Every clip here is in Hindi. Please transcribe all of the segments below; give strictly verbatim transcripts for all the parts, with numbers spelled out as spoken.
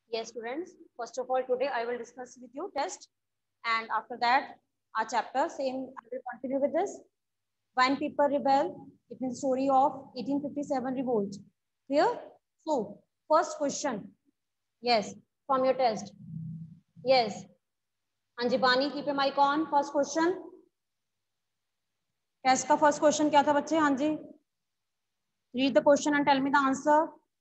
Yes, students. First of all, today I will discuss with you test, and after that, our chapter. Same. I will continue with this. When people rebel, it means story of eighteen fifty-seven revolt. Clear? So, first question. Yes, from your test. Yes. Anjibani, keep your mic on. First question. Test का first question क्या था बच्चे? हाँ जी. Read the question and tell me the answer.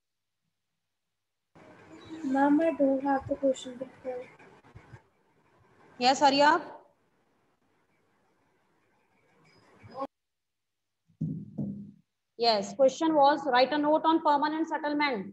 Ma'am, I don't have the question before. Yes, hurry up. Yes, question was write a note on permanent settlement.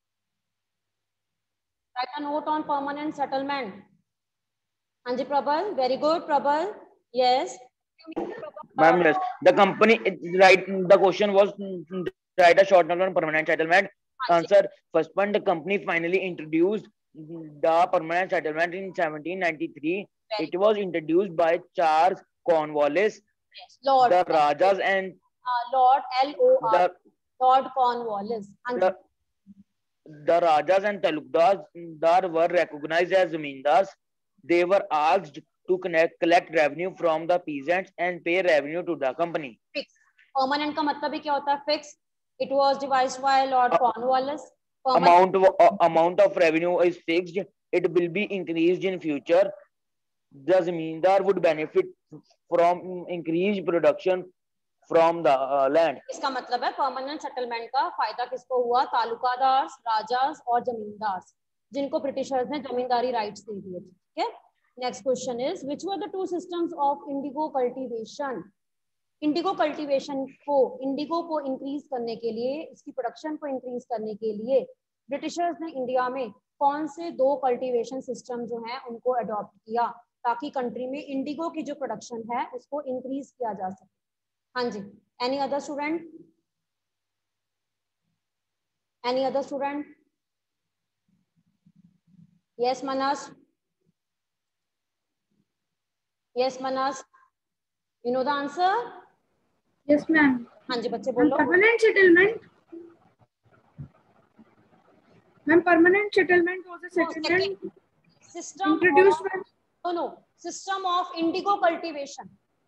Write a note on permanent settlement. Anji Prabal, very good, Prabal. Yes. Ma'am, yes. The company, right, the question was write a short note on permanent settlement. Answer, first point, the company finally introduced the permanent settlement in seventeen ninety-three. Very it good. Was introduced by Charles Cornwallis. Yes, Lord. The Rajas and uh, Lord L O R. Lord Cornwallis. The, the Rajas and Talukdars were recognized as zamindars. They were asked to connect, collect revenue from the peasants and pay revenue to the company. Fix. Permanent का मतलब ही क्या होता है? Fix. It was devised by Lord uh, Cornwallis. Amount of, uh, amount of revenue is fixed. It will be increased in future. The zamindar would benefit from increased production from the uh, land. इसका मतलब है परमानेंट सेटलमेंट का फायदा किसको हुआ? तालुकादार, राजास और जमींदार, जिनको ब्रिटिशर्स ने जमींदारी राइट्स दे दिए थे. ठीक है. Next question is which were the two systems of indigo cultivation. Indigo cultivation को, इंडिगो को इंक्रीज करने के लिए, इसकी प्रोडक्शन को इंक्रीज करने के लिए ब्रिटिशर्स ने इंडिया में कौन से दो कल्टीवेशन सिस्टम जो हैं उनको अडॉप्ट किया ताकि कंट्री में इंडिगो की जो प्रोडक्शन है उसको इंक्रीज किया जा सके. हाँ जी. Any other student? Any other student? Yes Manas. Yes Manas, you know the answer? Yes, ma'am. हाँ जी बच्चे बोलो. Permanent settlement. Ma'am, permanent settlement was a settlement oh, system introduced of, by no no system of indigo cultivation.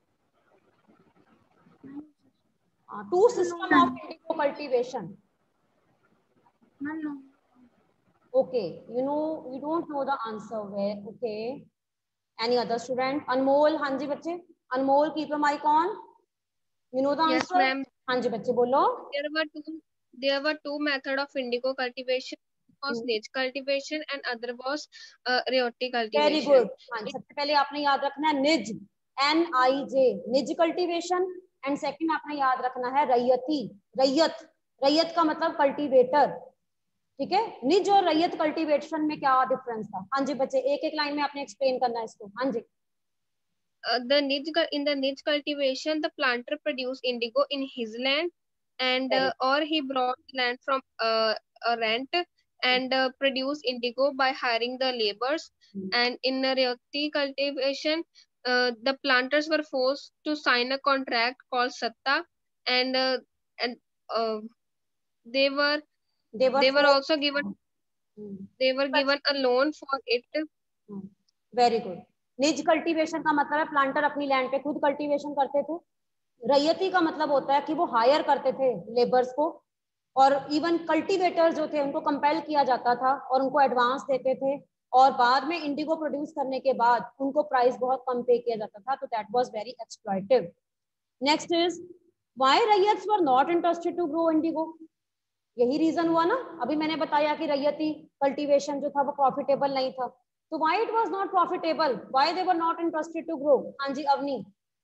Uh, two system no, of indigo cultivation. Ma'am, no. Okay, you know you don't know the answer. Where? Okay. Any other student? Anmol, हाँ जी बच्चे. Anmol, keep your mic on. You know the answer? Yes, ma'am. हाँ जी बच्चे बोलो. There were two. There were two methods of indigo cultivation. One was niche cultivation and other was uh, ryotic cultivation. Very good. हाँ, सबसे पहले आपने याद रखना है निज, N I J, niche cultivation, and second आपने याद रखना है रैयती. रैयत, रैयत का मतलब कल्टीवेटर. ठीक है. निज और रैयत कल्टीवेशन में क्या डिफरेंस था? हाँ जी बच्चे, एक एक लाइन में आपने एक्सप्लेन करना है इसको. हाँ जी. Uh, the niche in the niche cultivation, the planter produced indigo in his land, and uh, or he brought land from uh, a rent and uh, produced indigo by hiring the laborers. Mm-hmm. And in the ryotic cultivation, uh, the planters were forced to sign a contract called satta, and uh, and uh, they were they were, they were also given mm-hmm. they were given a loan for it. Mm-hmm. Very good. Niche cultivation का मतलब है प्लांटर अपनी लैंड पे खुद कल्टीवेशन करते थे. रैयती का मतलब होता है कि वो हायर करते थे लेबर्स को, और इवन कल्टीवेटर्स जो थे उनको कंपेल किया जाता था और उनको एडवांस देते थे, और बाद में इंडिगो प्रोड्यूस करने के बाद उनको प्राइस बहुत कम पे किया जाता था. तो that was very exploitative. Next is why ryots were not interested to grow indigo. यही रीजन हुआ ना, अभी मैंने बताया कि रैयती कल्टीवेशन जो था वो प्रॉफिटेबल नहीं था. So why it was not profitable? Why they were not interested to grow? Anji Avni.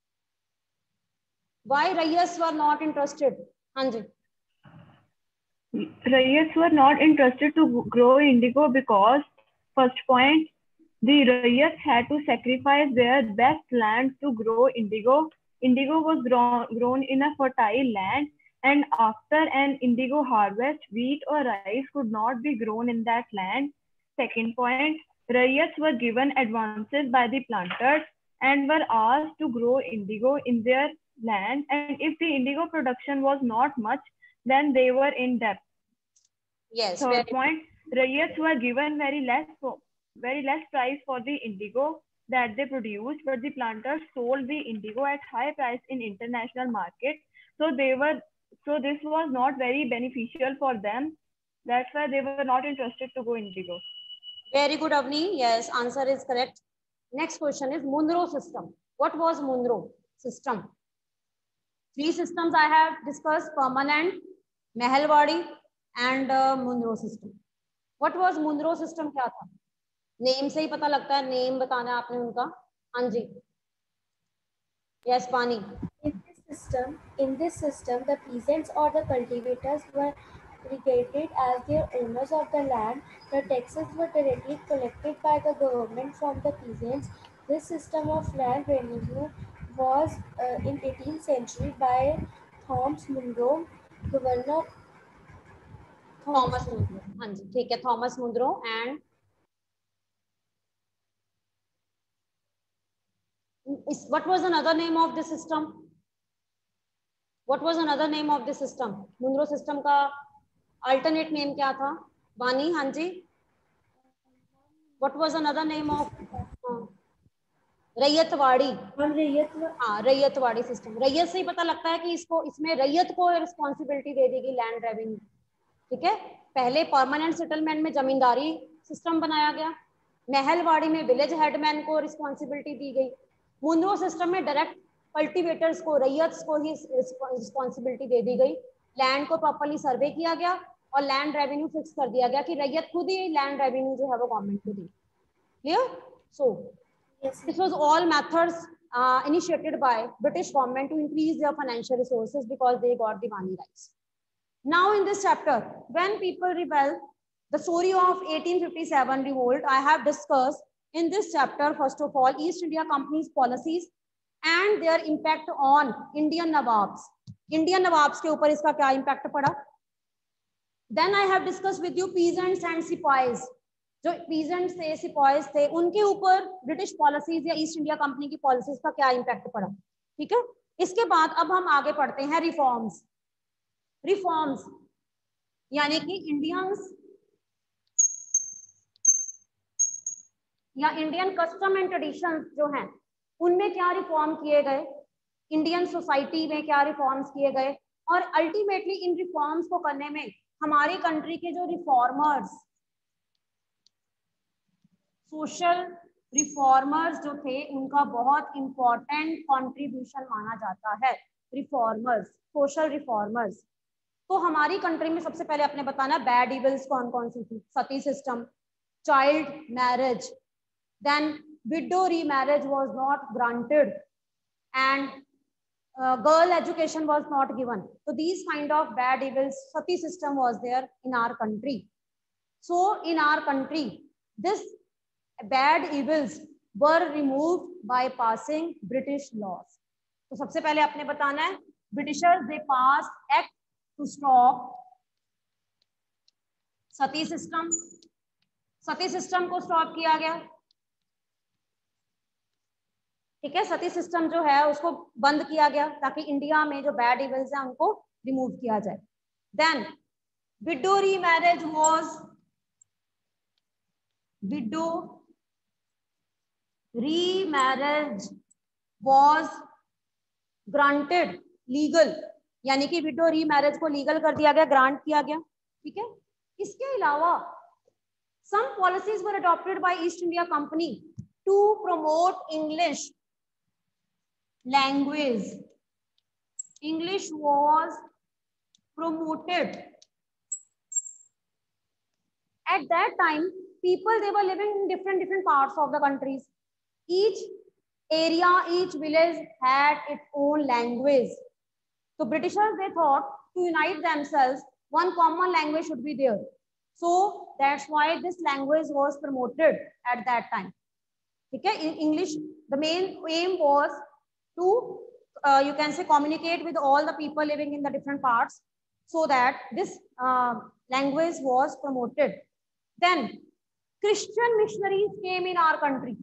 Why Rayas were not interested? Anji. Rayas were not interested to grow indigo because first point, the Rayas had to sacrifice their best land to grow indigo. Indigo was grown, grown in a fertile land, and after an indigo harvest, wheat or rice could not be grown in that land. Second point, Rayats were given advances by the planters and were asked to grow indigo in their land, and if the indigo production was not much, then they were in debt. Yes. Third point, Ryots were given very less, very less price for the indigo that they produced, but the planters sold the indigo at high price in international market. So they were, so this was not very beneficial for them. That's why they were not interested to go indigo. Very good, Avni. Yes, answer is correct. Next question is Munro system. What was Munro system? Three systems I have discussed: permanent, Mehalwadi, and uh, Munro system. What was Munro system? क्या था? नेम से ही पता लगता है, नेम बताना आपने उनका. हाँ जी. Yes, Pani. In this system, in this system, the peasants or the cultivators were regarded as the owners of the land. The taxes were directly collected by the government from the peasants. This system of land revenue was uh, in eighteenth century by Thomas Munro, governor. Thomas Munro. हाँ जी, ठीक है. Thomas Munro and what was another name of the system? What was another name of the system? Munro system का alternate name क्या था? वानी, हाँ जी. What was another name of? Ryotwari. हाँ, रैयतवाड़ी सिस्टम. रैयत से ही पता लगता है कि इसको, इसमें रैयत को रिस्पॉन्सिबिलिटी दे देगी लैंड रेवेन्यू. ठीक है. पहले परमानेंट सेटलमेंट में जमींदारी सिस्टम बनाया गया. महलवाड़ी में विलेज हेडमैन को रिस्पॉन्सिबिलिटी दी गई. मुनरो सिस्टम में डायरेक्ट कल्टीवेटर्स को, रैयत्स को ही रिस्पॉन्सिबिलिटी दे दी गई. लैंड को प्रॉपर्ली सर्वे किया गया और लैंड रेवेन्यू फिक्स कर दिया गया कि रैयत खुद ही लैंड रेवेन्यू जो है वो गवर्नमेंट को दी. Clear? So this was all methods initiated by British government to increase their financial resources because they got the Diwani rights. Now in this chapter, when people rebel, the story of eighteen fifty-seven revolt, I have discussed in this chapter, first of all, East India Company's policies and their impact on Indian Nawabs. Indian Nawabs के ऊपर इसका क्या impact पड़ा? Then I have discussed with you peasants and sepoys. जो peasants थे, sepoys थे, उनके ऊपर British policies या East India Company की policies का क्या impact पड़ा. ठीक है. इसके बाद अब हम आगे पढ़ते हैं reforms. Reforms यानी कि Indians या इंडियन कस्टम एंड ट्रेडिशंस जो हैं उनमें क्या रिफॉर्म किए गए, इंडियन सोसाइटी में क्या रिफॉर्म्स किए गए, और अल्टीमेटली इन रिफॉर्म्स को करने में हमारी कंट्री के जो रिफॉर्मर्स, सोशल रिफॉर्मर्स जो थे, उनका बहुत इंपॉर्टेंट कंट्रीब्यूशन माना जाता है. Reformers, social reformers. तो हमारी कंट्री में सबसे पहले आपने बताना बैड इविल्स कौन कौन सी थी. Sati system, child marriage, then widow remarriage was not granted, and uh, girl education was not given. So these kind of bad evils, sati system was there in our country. So in our country, this bad evils were removed by passing British laws. तो सबसे पहले आपने बताना है Britishers they passed act to stop sati system. Sati system को स्टॉप किया गया. ठीक है. सती सिस्टम जो है उसको बंद किया गया ताकि इंडिया में जो बैड इविल्स हैं उनको रिमूव किया जाए. Then widow remarriage was widow remarriage was granted legal, यानी कि विडो रीमैरिज को लीगल कर दिया गया, ग्रांट किया गया. ठीक है. इसके अलावा some policies were adopted by East India Company to promote English language. English was promoted. At that time, people they were living in different different parts of the countries. Each area, each village had its own language. So Britishers they thought to unite themselves, one common language should be there. So that's why this language was promoted at that time. Okay, in English, the main aim was to, uh, you can say, communicate with all the people living in the different parts, so that this uh, language was promoted. Then Christian missionaries came in our country.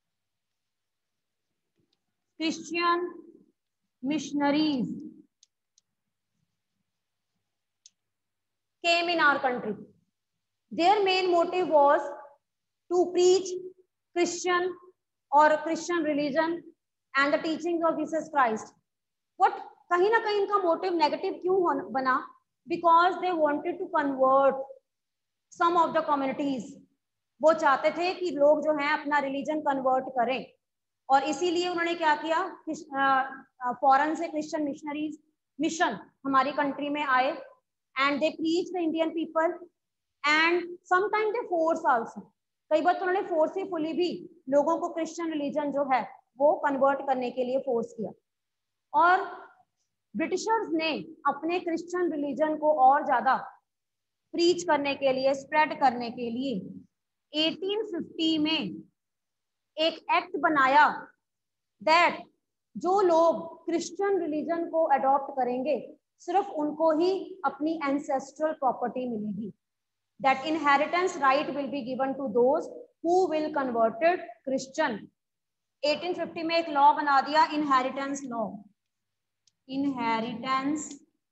Christian missionaries came in our country. Their main motive was to preach Christian or Christian religion and the teachings of Jesus Christ. What कहीं ना कहीं इनका मोटिव नेगेटिव क्यों बना? Because they wanted to convert some of the communities. वो चाहते थे कि लोग जो हैं अपना रिलीजन कन्वर्ट करें, और इसीलिए उन्होंने क्या किया, फॉरेन से क्रिश्चियन मिशनरीज मिशन हमारी कंट्री में आए and they preach the Indian people and sometime they force also. कई बार तो उन्होंने फोर्सफुली भी लोगों को क्रिश्चियन रिलीजन जो है वो कन्वर्ट करने के लिए फोर्स किया. और ब्रिटिशर्स ने अपने क्रिश्चियन रिलीजन को और ज्यादा प्रीच करने के लिए, स्प्रेड करने के लिए अठारह सौ पचास में एक एक्ट बनाया दैट जो लोग क्रिश्चियन रिलीजन को अडॉप्ट करेंगे सिर्फ उनको ही अपनी एंसेस्ट्रल प्रॉपर्टी मिलेगी. That inheritance right will be given to those who will converted Christian. अठारह सौ पचास में एक लॉ बना दिया, इनहेरिटेंस लॉ. इनहेरिटेंस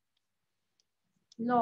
लॉ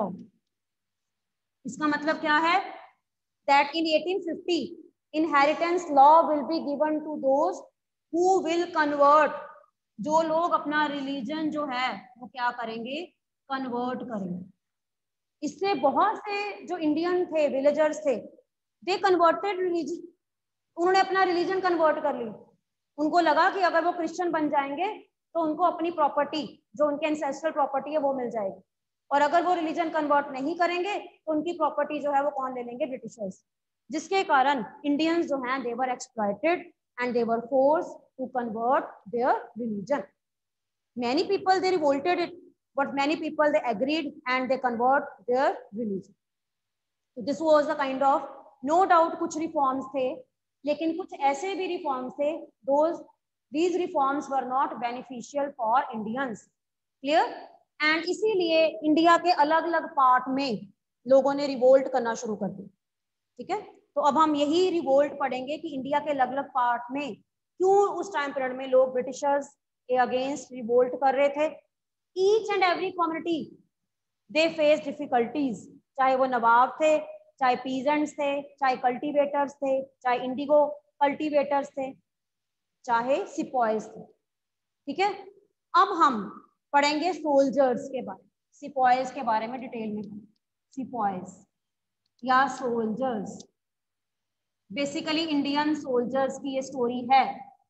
इसका मतलब क्या है? दैट इन अठारह सौ पचास inheritance law will be given to those who will convert. जो लोग अपना रिलीजन जो है वो क्या करेंगे, कन्वर्ट करेंगे. इससे बहुत से जो इंडियन थे, विलेजर्स थे, दे कन्वर्टेड रिलीजन. उन्होंने अपना रिलीजन कन्वर्ट कर लिया. उनको लगा कि अगर वो क्रिश्चियन बन जाएंगे तो उनको अपनी प्रॉपर्टी जो उनके एंसेस्ट्रल प्रॉपर्टी है वो मिल जाएगी, और अगर वो रिलीजन कन्वर्ट नहीं करेंगे तो उनकी प्रॉपर्टी जो है वो कौन ले लेंगे? ब्रिटिशर्स. जिसके कारण इंडियंस जो हैं they were exploited and they were forced to convert their religion. Many people they revolted it, but many people they agreed and they convert their religion. तो this was the kind of, no doubt कुछ रिफॉर्म्स थे, लेकिन कुछ ऐसे भी रिफॉर्म्स थे, those these reforms were not beneficial for Indians. Clear? And इसीलिए इंडिया के अलग अलग पार्ट में लोगों ने रिवोल्ट करना शुरू कर दिया. ठीक है, तो अब हम यही रिवोल्ट पढ़ेंगे कि इंडिया के अलग अलग पार्ट में क्यों उस टाइम पीरियड में लोग ब्रिटिशर्स के अगेंस्ट रिवोल्ट कर रहे थे. Each and every community they face difficulties, चाहे वो नवाब थे, चाहे पीजेंट्स थे, चाहे कल्टीवेटर्स थे, चाहे इंडिगो कल्टीवेटर्स थे, चाहे सिपॉयज थे. ठीक है, अब हम पढ़ेंगे सोल्जर्स के बारे में, सिपॉयज के बारे में डिटेल में. सिपॉयज या सोल्जर्स, बेसिकली इंडियन सोल्जर्स की ये स्टोरी है.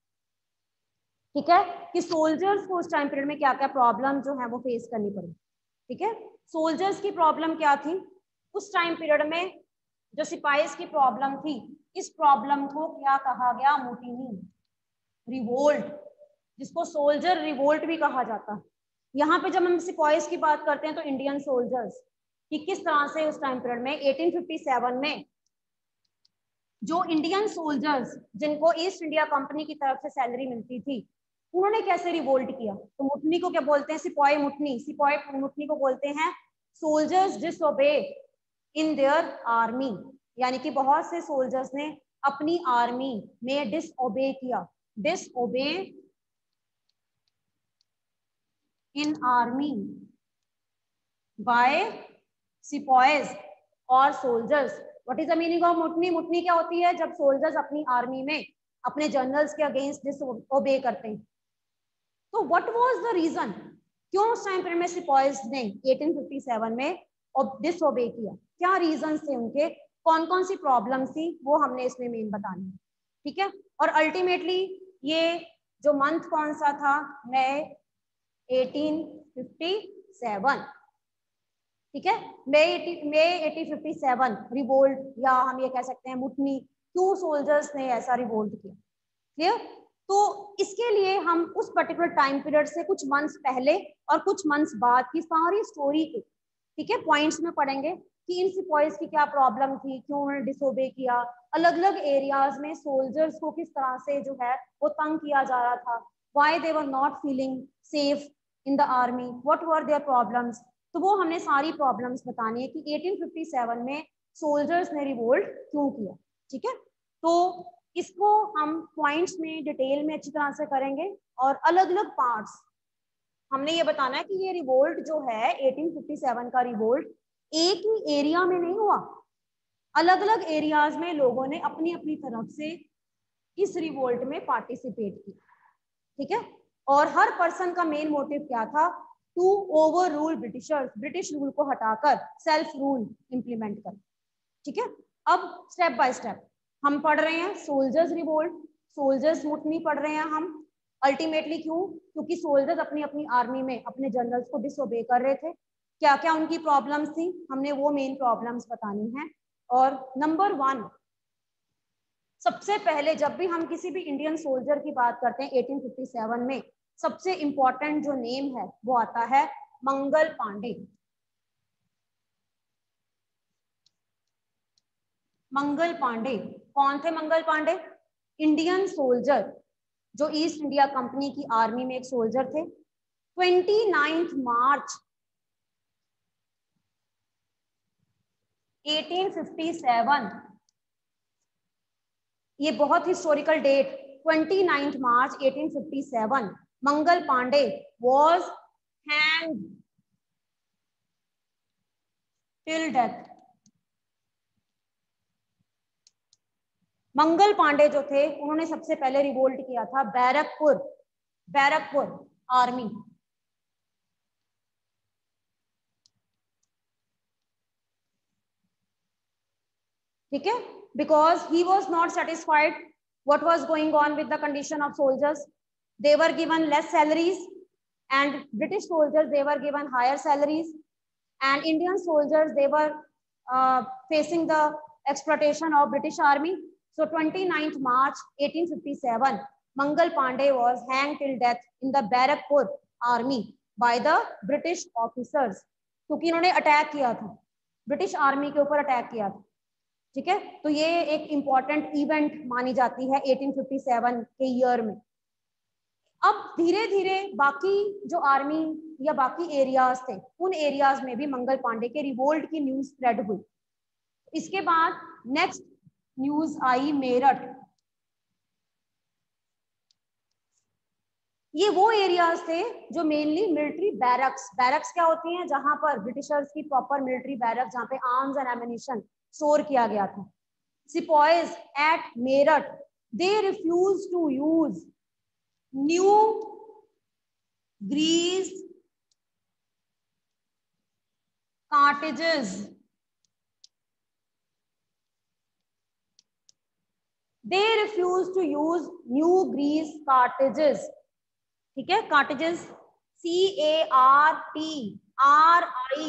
ठीक है, कि सोल्जर्स को उस टाइम पीरियड में क्या क्या प्रॉब्लम जो है वो फेस करनी पड़ी. ठीक है, सोल्जर्स की प्रॉब्लम क्या थी उस टाइम पीरियड में? जो सिपाहीज की प्रॉब्लम थी, इस प्रॉब्लम को क्या कहा गया? मुटिनी, रिवोल्ट, जिसको सोल्जर रिवोल्ट भी कहा जाता है. यहाँ पे जब हम सिपाहीज की बात करते हैं तो इंडियन सोल्जर्स कि किस तरह से उस टाइम पीरियड में अठारह सौ सत्तावन में जो इंडियन सोल्जर्स जिनको ईस्ट इंडिया कंपनी की तरफ से सैलरी मिलती थी, उन्होंने कैसे रिवोल्ट किया. तो मुटनी को क्या बोलते हैं? सिपाही मुटनी. सिपाही मुटनी को बोलते हैं soldiers disobey in their army, यानी कि बहुत से सोल्जर्स ने अपनी आर्मी में डिसओबे किया. Disobey in army by sepoys और soldiers. What is the meaning of mutiny? Mutiny क्या होती है? जब सोल्जर्स अपनी आर्मी में अपने जनरल्स के अगेंस्ट डिसओबे करते हैं. तो व्हाट वाज द रीजन, क्यों उस टाइम पीरियड में सिपॉयज ने अठारह सौ सत्तावन में डिसओबे किया? क्या रीजन थे उनके, कौन कौन सी प्रॉब्लम थी, वो हमने इसमें मेन बतानी है. ठीक है, और अल्टीमेटली ये जो मंथ कौन सा था? मई अठारह सौ सत्तावन. ठीक है, मई मई अठारह सौ सत्तावन रिवोल्ट, या हम ये कह सकते हैं मुटनी. क्यों सोल्जर्स ने ऐसा रिवोल्ट किया? क्लियर? तो इसके लिए हम उस पर्टिकुलर टाइम पीरियड से कुछ मंथ्स पहले और कुछ मंथ्स बाद की सारी स्टोरी के, ठीक है, पॉइंट्स में पढ़ेंगे कि इन सिपॉयज की क्या प्रॉब्लम थी, क्यों उन्होंने डिसोबे किया, अलग अलग एरियाज में सोल्जर्स को किस तरह से जो है वो तंग किया जा रहा था, why they were not feeling safe in the army, what were their problems. तो वो हमने सारी प्रॉब्लम्स बतानी है कि अठारह सौ सत्तावन में सोल्जर्स ने रिवोल्ट क्यों किया. ठीक है, तो इसको हम पॉइंट्स में डिटेल में अच्छी तरह से करेंगे, और अलग अलग पार्ट्स हमने ये बताना है कि ये रिवोल्ट जो है अठारह सौ सत्तावन का रिवोल्ट एक ही एरिया में नहीं हुआ, अलग अलग एरियाज में लोगों ने अपनी अपनी तरफ से इस रिवोल्ट में पार्टिसिपेट किया, ठीक है। और हर पर्सन का मेन मोटिव क्या था, to overrule Britishers, British rule को हटाकर सेल्फ रूल इंप्लीमेंट कर, ठीक है। अब स्टेप बाय स्टेप हम पढ़ रहे हैं सोल्जर्स रिवोल्ट, सोल्जर्स मुटनी पढ़ रहे हैं हम अल्टीमेटली। क्यों? क्योंकि सोल्जर्स अपनी अपनी आर्मी में अपने जनरल्स को डिसोबे कर रहे थे। क्या क्या उनकी प्रॉब्लम्स थी, हमने वो मेन प्रॉब्लम्स बतानी है। और नंबर वन, सबसे पहले जब भी हम किसी भी इंडियन सोल्जर की बात करते हैं एटीन फिफ्टी सेवन में, सबसे इंपॉर्टेंट जो नेम है वो आता है मंगल पांडे। मंगल पांडे कौन थे? मंगल पांडे इंडियन सोल्जर जो ईस्ट इंडिया कंपनी की आर्मी में एक सोल्जर थे। Twenty ninth March eighteen fifty seven, ये बहुत historical date, twenty ninth March eighteen fifty seven, Mangal Pandey was hanged till death. Mangal Pandey जो थे उन्होंने सबसे पहले रिवोल्ट किया था बैरकपुर, बैरकपुर आर्मी, ठीक है। Because he was not satisfied what was going on with the condition of soldiers. They were given less salaries and British soldiers they were given higher salaries, and Indian soldiers they were uh, facing the exploitation of British army. So twenty-ninth March eighteen fifty-seven, Mangal Pandey was hanged till death in the Barakpur army by the British officers, क्योंकि इन्होंने अटैक किया था, ब्रिटिश आर्मी के ऊपर अटैक किया था, ठीक है। तो ये एक इंपॉर्टेंट इवेंट मानी जाती है एटीन फिफ्टी सेवन के ईयर में। अब धीरे धीरे बाकी जो आर्मी या बाकी एरियाज थे उन एरियाज में भी मंगल पांडे के रिवोल्ट की न्यूज स्प्रेड हुई। इसके बाद नेक्स्ट न्यूज आई मेरठ। ये वो एरियाज थे जो मेनली मिलिट्री बैरक्स, बैरक्स क्या होती हैं, जहां पर ब्रिटिशर्स की प्रॉपर मिलिट्री बैरक्स, जहां पे आर्म्स एंड एमिनिशन स्टोर किया गया था। Sepoys at Meerut they refuse to use new grease cartridges, they refuse to use new grease cartridges, ठीक है। Cartridges C A R T R I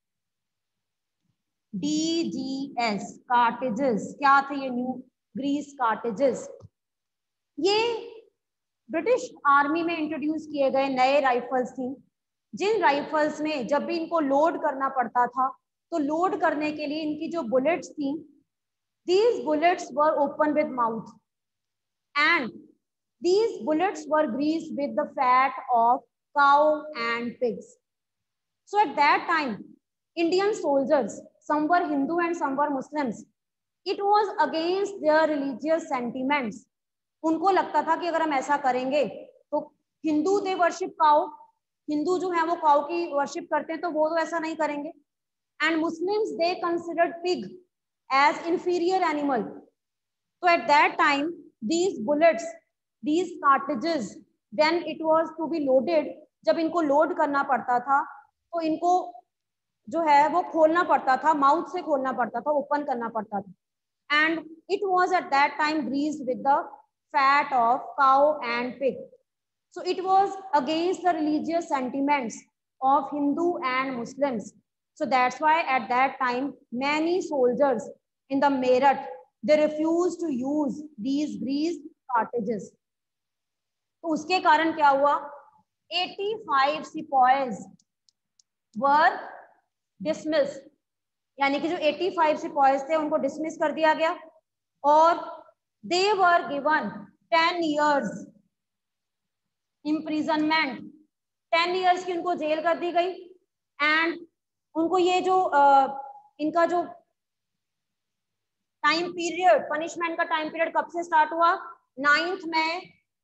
D G S, cartridges क्या थे ये न्यू ग्रीस कार्टेजेस। ये ब्रिटिश आर्मी में इंट्रोड्यूस किए गए नए राइफल्स थी, जिन राइफल्स में जब भी इनको लोड करना पड़ता था तो लोड करने के लिए इनकी जो बुलेट्स थी, these bullets were open with mouth and these bullets were greased with the fat of cow and pigs. So at that time Indian soldiers, some were Hindu and some were Muslims, it was against their religious sentiments. उनको लगता था कि अगर हम ऐसा करेंगे तो Hindu they worship cow, Hindu जो है वो काउ की वर्शिप करते हैं, तो वो तो ऐसा नहीं करेंगे। And Muslims they considered pig as inferior animal. So at that time these bullets, these cartridges, when it was to be loaded, जब इनको लोड करना पड़ता था तो इनको जो है वो खोलना पड़ता था, माउथ से खोलना पड़ता था, ओपन करना पड़ता था। and it was at that time greased with the fat of cow and pig. So it was against the religious sentiments of Hindu and Muslims. So that's why at that time many soldiers in the Meerut they refused to use these greased cartridges. तो उसके कारण क्या हुआ, eighty-five sepoys were dismissed, यानी कि जो eighty-five sepoys थे उनको dismiss कर दिया गया और they were given ten years imprisonment, ten years की उनको जेल कर दी गई। एंड उनको ये जो uh, इनका जो टाइम पीरियड, पनिशमेंट का टाइम पीरियड कब से स्टार्ट हुआ, ninth May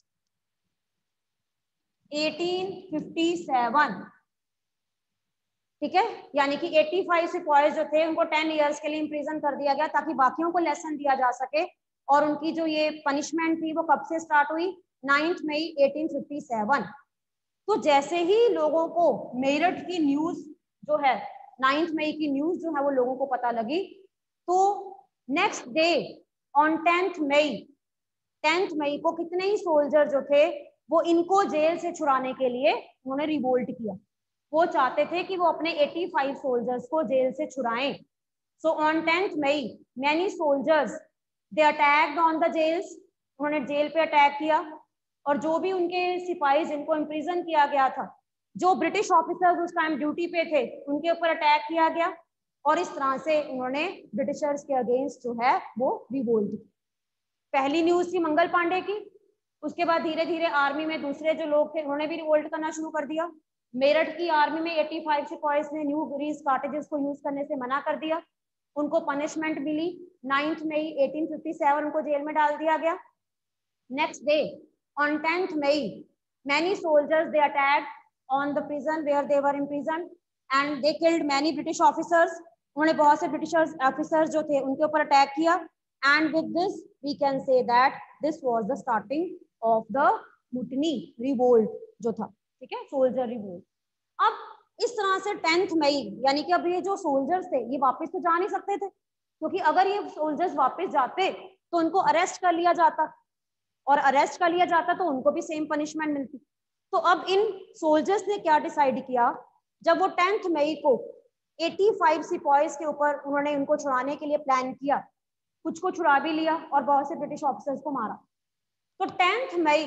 eighteen fifty seven ठीक है, यानी कि पचासी सिपाही जो थे उनको टेन इयर्स के लिए इम्प्रिजन कर दिया गया ताकि बाकियों को लेसन दिया जा सके। और उनकी जो ये पनिशमेंट थी वो कब से स्टार्ट हुई, नाइन्थ मई अठारह सौ सत्तावन। तो जैसे ही लोगों को मेरठ की न्यूज जो है, नाइन्थ मई की न्यूज जो है वो लोगों को पता लगी, तो next day on tenth May tenth May को कितने ही सोल्जर जो थे वो इनको जेल से छुड़ाने के लिए उन्होंने रिवोल्ट किया। वो चाहते थे कि वो अपने पचासी सोल्जर्स को जेल से छुड़ाएं। So on tenth May many soldiers they attacked on the jails, उन्होंने जेल पे अटैक किया। और जो भी उनके सिपाही जिनको इम्प्रिजन किया गया था, जो ब्रिटिश ऑफिसर्स उस टाइम ड्यूटी पे थे, उनके ऊपर अटैक किया गया। और इस तरह से उन्होंने ब्रिटिशर्स के अगेंस्ट जो है वो रिवोल्ट की। पहली न्यूज थी मंगल पांडे की, उसके बाद धीरे धीरे आर्मी में दूसरे जो लोग थे उन्होंने भी रिवोल्ट करना शुरू कर दिया। मेरठ की आर्मी में पचासी सिपाहीज ने न्यू ग्रीस कार्टेजेस को यूज करने से मना कर दिया, उनको पनिशमेंट मिली। नाइन्थ मई अठारह सौ सत्तावन उनको जेल में डाल दिया गया। Next day on tenth May many soldiers they attacked on the prison where they were imprisoned and they killed many British officers. उन्होंने बहुत से ब्रिटिश ऑफिसर्स जो थे उनके ऊपर अटैक किया। and with this we can say that this was the starting of the mutiny revolt जो था, ठीक है, सोल्जर रिवोल्ट। अब इस तरह से टेंथ मई यानी कि अब ये जो सोल्जर्स थे ये वापस तो जा नहीं सकते थे, क्योंकि अगर ये सोल्जर्स वापस जाते तो उनको अरेस्ट कर लिया जाता, और अरेस्ट कर लिया जाता तो उनको भी सेम पनिशमेंट मिलती। तो अब इन सोल्जर्स ने क्या डिसाइड किया, जब वो टेंथ मई को पचासी सिपाहीज के ऊपर उन्होंने उनको छुड़ाने के लिए प्लान किया, कुछ को छुड़ा भी लिया और बहुत से ब्रिटिश ऑफिसर्स को मारा। तो tenth May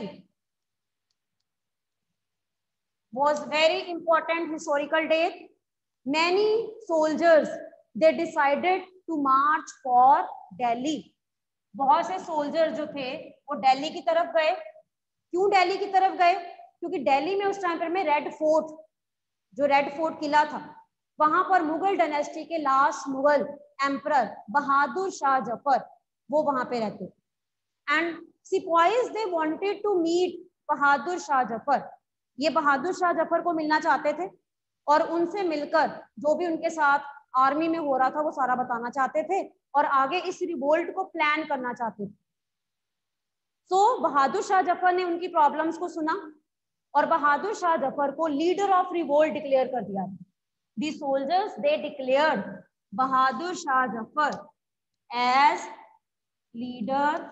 was very important historical date. Many soldiers they decided to march for Delhi. बहुत से सोल्जर जो थे वो दिल्ली की तरफ गए। क्यों दिल्ली की तरफ गए, क्योंकि दिल्ली में उस टाइम पर में रेड फोर्ट, जो रेड फोर्ट किला था, वहां पर मुगल डायनेस्टी के लास्ट मुगल एम्परर बहादुर शाह जफर वो वहां पे रहते। एंड सिपाहीज they wanted to meet Bahadur Shah Zafar, ये बहादुर शाह जफर को मिलना चाहते थे और उनसे मिलकर जो भी उनके साथ आर्मी में हो रहा था वो सारा बताना चाहते थे और आगे इस रिवोल्ट को प्लान करना चाहते थे। सो so, बहादुर शाह जफर ने उनकी प्रॉब्लम्स को सुना और बहादुर शाह जफर को लीडर ऑफ रिवोल्ट डिक्लेयर कर दिया। The soldiers they declared Bahadur Shah Zafar as leader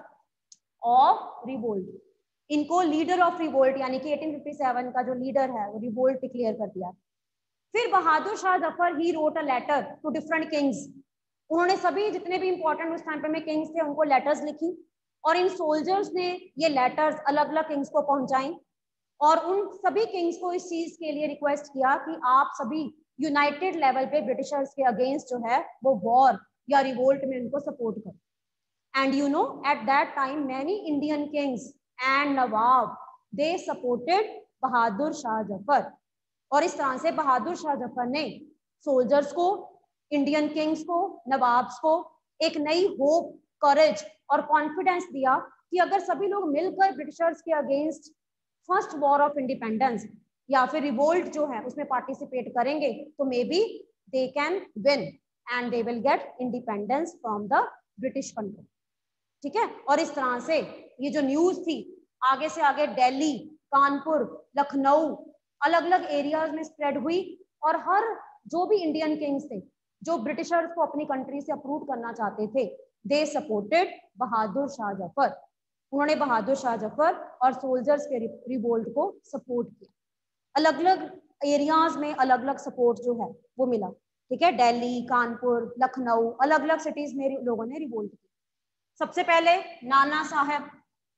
of revolt. इनको लीडर ऑफ रिवोल्ट यानी कि अठारह सौ सत्तावन का जो लीडर है वो रिवोल्ट डिक्लेयर कर दिया। फिर Bahadur Shah Zafar he wrote a letter to different kings. उन्होंने सभी जितने भी इंपॉर्टेंट उस टाइम पे में किंग्स थे उनको लेटर्स लिखी और इन सोल्जर्स ने ये लेटर्स अलग अलग किंग्स को पहुंचाई और उन सभी किंग्स को इस चीज के लिए रिक्वेस्ट किया कि आप सभी यूनाइटेड लेवल पे ब्रिटिशर्स के अगेंस्ट जो है वो वॉर या रिवोल्ट में उनको सपोर्ट करें। And you know at that time many Indian kings and nawab they supported Bahadur Shah Zafar. और इस तरह से बहादुर शाह जफर ने सोल्जर्स को, इंडियन किंग्स को, नवाब्स को एक नई होप, करेज और कॉन्फिडेंस दिया कि अगर सभी लोग मिलकर ब्रिटिशर्स के against first war of independence या फिर रिवोल्ट जो है उसमें पार्टिसिपेट करेंगे तो maybe they can win and they will get independence from the British control. ठीक है, और इस तरह से ये जो न्यूज थी आगे से आगे दिल्ली, कानपुर, लखनऊ, अलग अलग एरियाज में स्प्रेड हुई और हर जो भी इंडियन किंग्स थे जो ब्रिटिशर्स को अपनी कंट्री से अप्रूव करना चाहते थे, दे सपोर्टेड बहादुर शाह जफर। उन्होंने बहादुर शाह जफर और सोल्जर्स के रिवोल्ट को सपोर्ट किया। अलग अलग एरियाज में अलग अलग सपोर्ट जो है वो मिला। ठीक है, दिल्ली, कानपुर, लखनऊ, अलग अलग सिटीज में लोगों ने रिवोल्ट किया। सबसे पहले नाना साहब,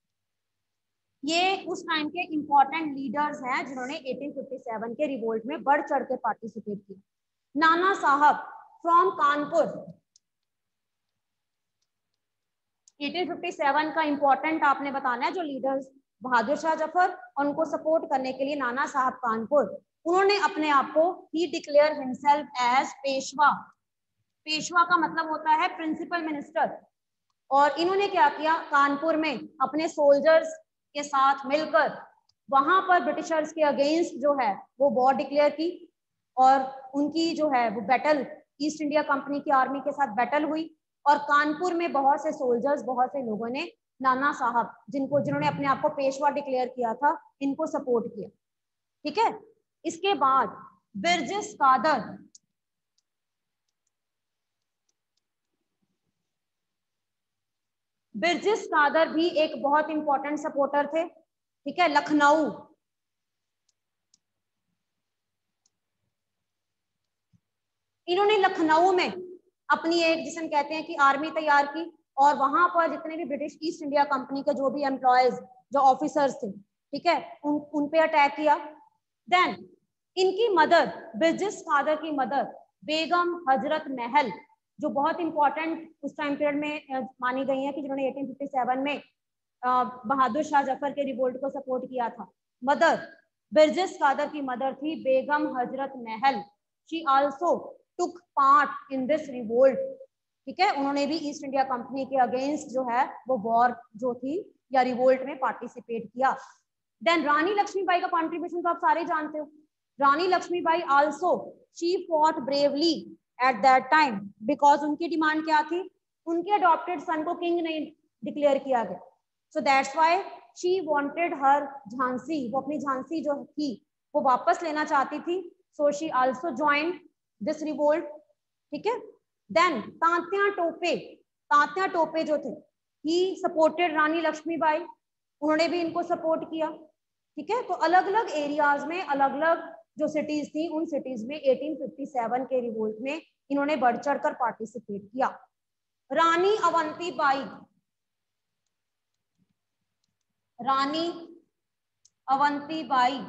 ये उस टाइम के इंपॉर्टेंट लीडर्स हैं जिन्होंने अठारह सौ सत्तावन के रिवोल्ट में बढ़ चढ़ के पार्टिसिपेट किया। नाना साहब फ्रॉम कानपुर, अठारह सौ सत्तावन का इंपॉर्टेंट आपने बताना है जो लीडर्स बहादुर शाह जफर और उनको सपोर्ट करने के लिए नाना साहब कानपुर, उन्होंने अपने आप को ही declare himself as Peshwa. Peshwa का मतलब होता है प्रिंसिपल मिनिस्टर। और इन्होंने क्या किया, कानपुर में अपने सोल्जर्स के साथ मिलकर वहां पर ब्रिटिशर्स के अगेंस्ट जो है वो वॉर डिक्लेयर की और उनकी जो है वो बैटल ईस्ट इंडिया कंपनी की आर्मी के साथ बैटल हुई और कानपुर में बहुत से सोल्जर्स, बहुत से लोगों ने नाना साहब, जिनको जिन्होंने अपने आप को पेशवा डिक्लेयर किया था, इनको सपोर्ट किया। ठीक है, इसके बाद बिरजिस कादर, बिरजिस कादर भी एक बहुत इंपॉर्टेंट सपोर्टर थे। ठीक है, लखनऊ, इन्होंने लखनऊ में अपनी एक, जिसे कहते हैं कि आर्मी तैयार की और वहां पर जितने भी ब्रिटिश ईस्ट इंडिया कंपनी के जो भी एम्प्लॉयज, जो ऑफिसर्स थे, ठीक है, उन उन पे अटैक किया। देन इनकी मदर, बिरजिस कादर की मदर बेगम हजरत महल, जो बहुत इंपॉर्टेंट उस टाइम पीरियड में मानी गई है कि जिन्होंने अठारह सौ सत्तावन में बहादुर शाह जफर के रिवोल्ट को सपोर्ट किया था। मदर, बिरजिस कादर की मदर थी Begum Hazrat Mahal. She also took part in this revolt. ठीक है, उन्होंने भी ईस्ट इंडिया कंपनी के अगेंस्ट जो है वो वॉर जो थी या रिवोल्ट में पार्टिसिपेट किया। देन रानी लक्ष्मीबाई का कंट्रीब्यूशन तो आप सारे जानते हो। Rani Lakshmibai also she fought bravely at that time because उनकी डिमांड क्या थी, उनके अडॉप्टेड सन को किंग नहीं डिक्लेयर किया गया, so that's why she wanted her Jhansi, वो अपनी झांसी जो थी वो वापस लेना चाहती थी। So she also joined this revolt. ठीक है, देन तांत्या टोपे, तांत्या टोपे जो थे, ही सपोर्टेड रानी लक्ष्मीबाई, उन्होंने भी इनको सपोर्ट किया। ठीक है, तो अलग अलग एरियाज में अलग अलग जो सिटीज थी, उन सिटीज में अठारह सौ सत्तावन के रिवोल्ट में इन्होंने बढ़ चढ़कर पार्टिसिपेट किया। Rani Avantibai, Rani Avantibai,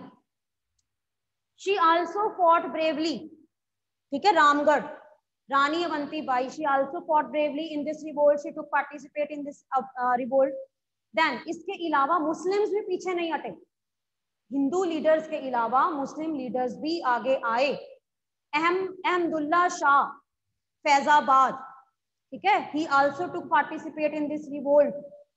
she also fought bravely. ठीक है, Ramgarh, Rani Avantibai, she also fought bravely in this revolt, she took participate in this revolt. Then इसके अलावा मुस्लिम्स भी पीछे नहीं हटे, हिंदू लीडर्स के अलावा मुस्लिम लीडर्स भी आगे आए। अहम अहमदुल्ला शाह फैजाबाद, ठीक है, he also took participate in this revolt.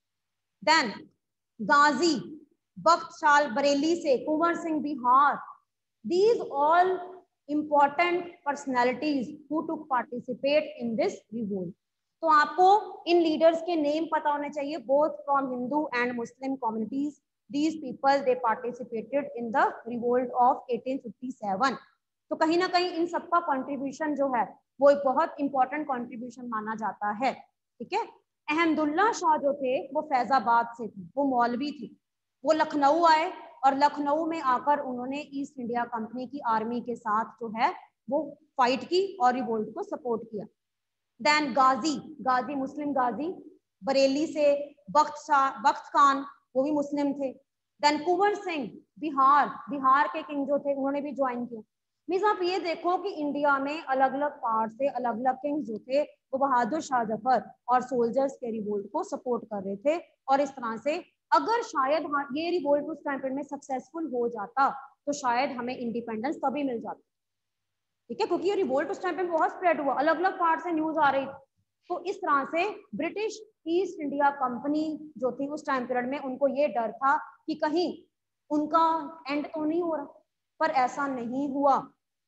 Then Ghazi Bakhtshal Bareilly से, Kunwar Singh Bihar, these all important personalities who took participate in this revolt। तो आपको इन लीडर्स के नेम पता होने चाहिए, both from Hindu and Muslim communities। These people they participated in the revolt of अठारह सौ सत्तावन। तो कहीं ना कहीं इन सबका कंट्रीब्यूशन जो है वो एक बहुत इंपॉर्टेंट कंट्रीब्यूशन माना जाता है। ठीक है, अहमदुल्ला शाह जो थे वो फैजाबाद से थे, वो मौलवी थे, वो लखनऊ आए और लखनऊ में आकर उन्होंने ईस्ट इंडिया कंपनी की आर्मी के साथ जो है वो फाइट की और रिवोल्ट को सपोर्ट किया। देन गाजी, गाजी मुस्लिम गाजी बरेली से, बख्त शाह बख्त खान वो भी मुस्लिम थे। देन कुंवर सिंह बिहार, बिहार के किंग जो थे उन्होंने भी ज्वाइन किया। मीन्स आप ये देखो कि इंडिया में अलग अलग पार्ट से अलग अलग किंग्स जो थे वो बहादुर शाह जफर और सोल्जर्स के रिवोल्ट को सपोर्ट कर रहे थे। और इस तरह से अगर शायद ये रिवोल्ट उस टाइम में सक्सेसफुल हो जाता तो शायद हमें इंडिपेंडेंस तभी मिल जाती। ठीक है, क्योंकि ये रिवोल्ट उस टाइम पे बहुत स्प्रेड हुआ, अलग अलग पार्ट से न्यूज आ रही। तो इस तरह से ब्रिटिश ईस्ट इंडिया कंपनी जो थी उस टाइम पीरियड में, उनको ये डर था कि कहीं उनका एंड तो नहीं हो रहा, पर ऐसा नहीं हुआ।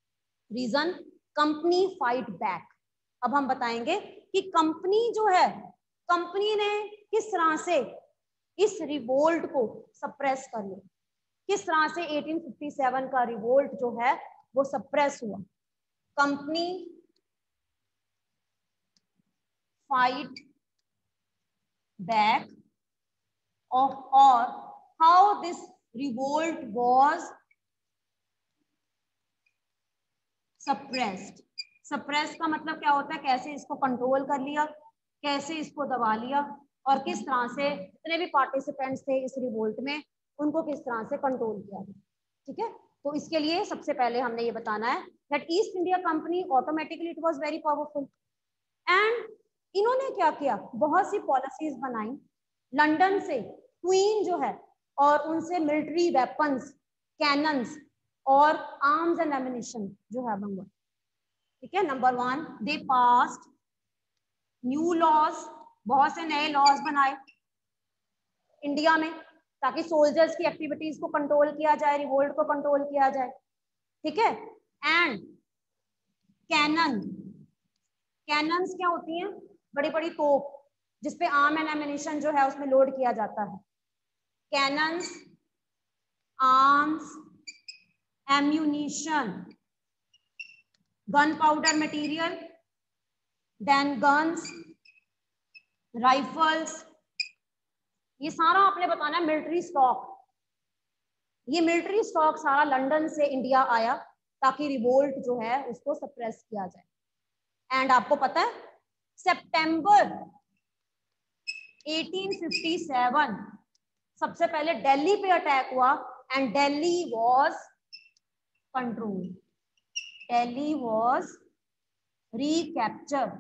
Reason, company fight back. अब हम बताएंगे कि कंपनी जो है, कंपनी ने किस तरह से इस रिवोल्ट को सप्रेस कर लिया, किस तरह से अठारह सौ सत्तावन का रिवोल्ट जो है वो सप्रेस हुआ। कंपनी फाइट बैक ऑफ और how this revolt was suppressed. Suppress का मतलब क्या होता है, कैसे इसको कंट्रोल कर लिया, कैसे इसको दबा लिया, और किस तरह से जितने भी पार्टिसिपेंट्स थे इस रिवोल्ट में उनको किस तरह से कंट्रोल किया गया। ठीक है, तो इसके लिए सबसे पहले हमने ये बताना है that East India Company automatically it was very powerful and इन्होंने क्या किया, बहुत सी पॉलिसीज बनाई। लंदन से क्वीन जो है और उनसे मिलिट्री वेपन्स, कैनन्स और आर्म्स एंड एमिनिशन जो है मंगवा। ठीक है, number one, they passed new laws, बहुत से नए लॉज बनाए इंडिया में ताकि सोल्जर्स की एक्टिविटीज को कंट्रोल किया जाए, रिवोल्ट को कंट्रोल किया जाए। ठीक है, एंड कैनन, कैनन्स क्या होती हैं? बड़ी बड़ी तोप जिसपे आर्म एंड एमिनिशन जो है उसमें लोड किया जाता है। Cannons, arms, ammunition, gun powder material, then guns, rifles, ये सारा आपने बताना है मिलिट्री स्टॉक। ये मिलिट्री स्टॉक सारा लंदन से इंडिया आया ताकि रिवोल्ट जो है उसको सप्रेस किया जाए। एंड आपको पता है सितंबर अठारह सौ सत्तावन सबसे पहले दिल्ली पे अटैक हुआ and Delhi was control, Delhi was recapture.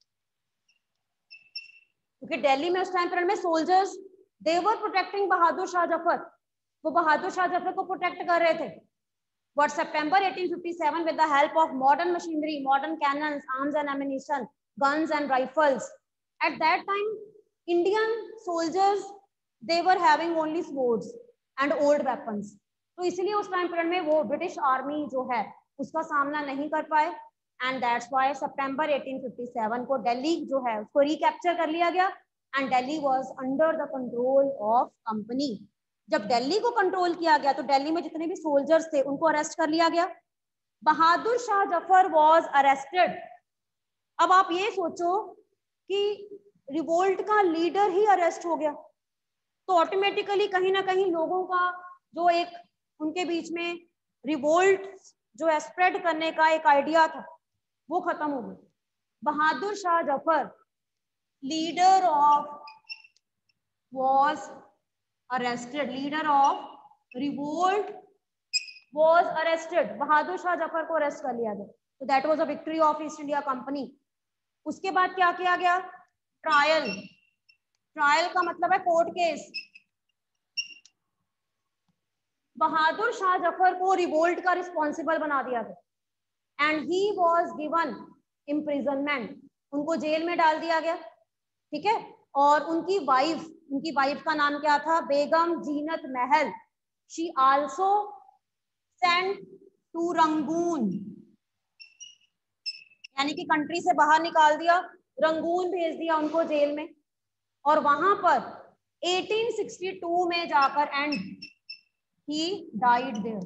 क्योंकि दिल्ली में उस टाइम पीरियड में soldiers they were protecting Bahadur Shah Zafar, वो बहादुर शाह जफर को प्रोटेक्ट कर रहे थे। बट सितंबर अठारह सौ सत्तावन with the help of modern machinery, modern cannons, arms and ammunition, guns and rifles, at that time Indian soldiers they were having only swords and old weapons, तो इसलिए उस टाइम पीरियड में वो ब्रिटिश आर्मी जो है उसका सामना नहीं कर पाए एंड दैट्स व्हाई सितंबर अठारह सौ सत्तावन को दिल्ली जो है उसको रिकैप्चर कर लिया गया and Delhi was under the control of company. जब दिल्ली को कंट्रोल किया गया तो दिल्ली में जितने भी सोल्जर्स थे उनको अरेस्ट कर लिया गया। Bahadur Shah Zafar was arrested. अब आप ये सोचो कि रिवोल्ट का लीडर ही अरेस्ट हो गया तो ऑटोमेटिकली कहीं ना कहीं लोगों का जो एक उनके बीच में रिवोल्ट जो है स्प्रेड करने का एक आइडिया था वो खत्म हो गया। Bahadur Shah Zafar leader of was arrested, leader of revolt was arrested. Bahadur Shah Zafar को अरेस्ट कर लिया गया। तो that was a victory of East India Company. उसके बाद क्या किया गया? ट्रायल। ट्रायल का मतलब है कोर्ट केस। बहादुर शाह जफर को रिवोल्ट का रिस्पॉन्सिबल बना दिया गया and he was given imprisonment, उनको जेल में डाल दिया गया, ठीक है। और उनकी वाइफ, उनकी वाइफ का नाम क्या था? Begum Zeenat Mahal. She also sent to Rangoon, यानी कि कंट्री से बाहर निकाल दिया, रंगून भेज दिया उनको जेल में। और वहां पर अठारह सौ बासठ में जाकर एंड ही डाइड देयर।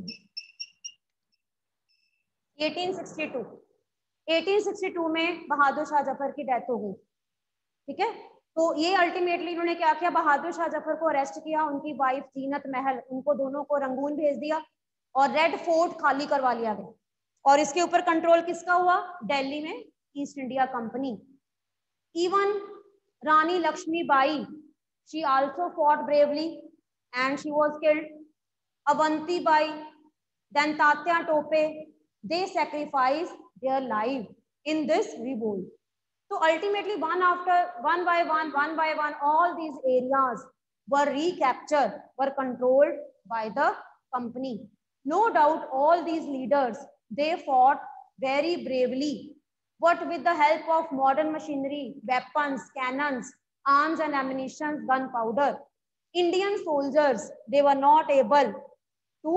अठारह सौ बासठ अठारह सौ बासठ में बहादुर शाह जफर की डेथ हो गई, ठीक है। तो ये अल्टीमेटली इन्होंने क्या किया? बहादुर शाह जफर को अरेस्ट किया, उनकी वाइफ जीनत महल, उनको दोनों को रंगून भेज दिया और रेड फोर्ट खाली करवा लिया गया। और इसके ऊपर कंट्रोल किसका हुआ? दिल्ली में East India Company. Even Rani Lakshmibai, she also fought bravely and she was killed. Avanti Bai, then Tatya Tope, they sacrifice their life in this revolt. So ultimately one after one by one, one by one, all these areas were recaptured, were controlled by the company. No doubt all these leaders, they fought very bravely, but with the help of modern machinery, weapons, cannons, arms and ammunition, gunpowder, Indian soldiers, they were not able to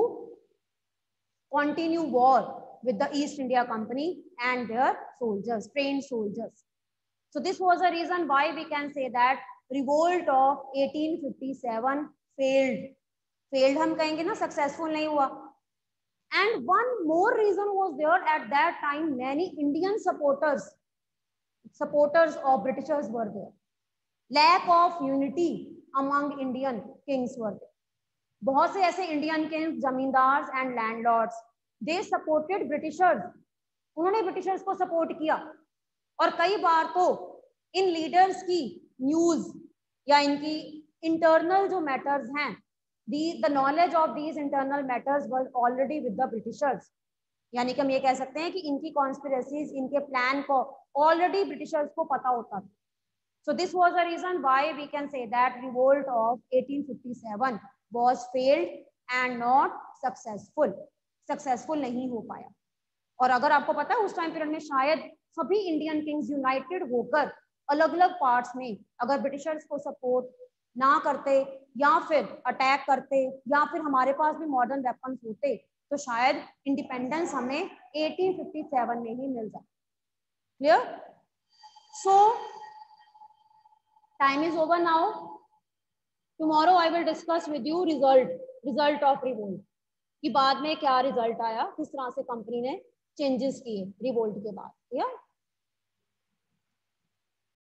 continue war with the East India Company and their soldiers, trained soldiers. So this was the reason why we can say that revolt of eighteen fifty-seven failed. Failed हम कहेंगे ना, successful नहीं हुआ. And one more reason was there at that time, many Indian supporters, supporters of Britishers were there. Lack of unity among Indian kings were there. बहुत से ऐसे Indian kings, जमींदार and landlords, they supported Britishers. उन्होंने Britishers को support किया. और कई बार तो इन लीडर्स की न्यूज या इनकी इंटरनल जो मैटर्स हैं, the knowledge of these internal matters was already with the Britishers. यानी कि हम ये कह सकते हैं कि इनकी कॉन्स्पिरेसीज, इनके प्लान को ऑलरेडी ब्रिटिशर्स को पता होता था। So this was the reason why we can say that revolt of eighteen fifty seven was failed and not successful. Successful नहीं हो पाया। और अगर आपको पता है उस टाइम पीरियड में शायद सभी इंडियन किंग्स यूनाइटेड होकर अलग अलग पार्ट्स में अगर ब्रिटिशर्स को सपोर्ट ना करते या फिर अटैक करते या फिर हमारे पास भी मॉडर्न वेपन्स होते तो शायद इंडिपेंडेंस हमें एटीन फिफ्टी सेवन में ही मिल जाता। Clear? So time is over now. Tomorrow I will discuss with you result result of revolt कि बाद में क्या रिजल्ट आया, किस तरह से कंपनी ने चेंजेस किए रिवोल्ट के बाद. या